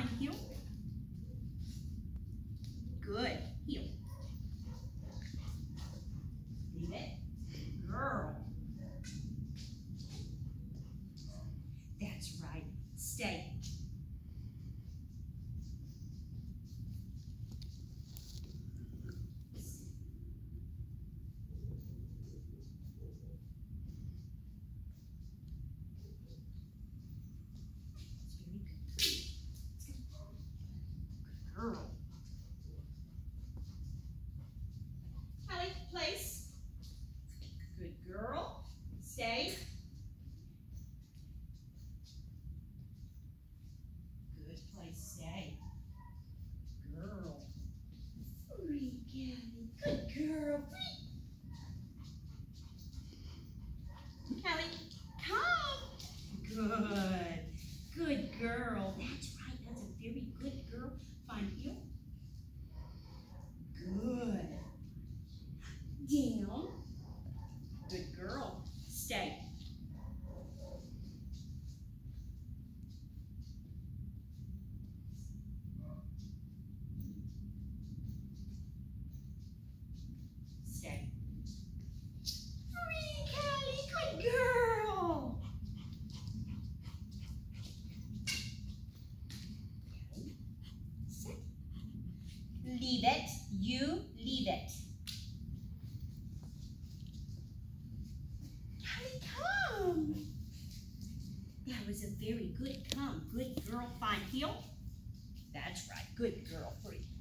Fine heel. Good. Heel. Leave it. Girl. That's right. Stay. Girl. Callie, place. Good girl. Stay. Good place. Stay. Girl. Free, Callie. Good girl. Free. Callie, come. Good. Good girl. That's right. That's a very good girl. Fine heel. Good. Down. Good girl. Stay. Stay. Free, Callie. Good girl. Sit. Leave it. You leave it. Callie, come. That was a very good come. Good girl. Fine heel. That's right. Good girl. Free.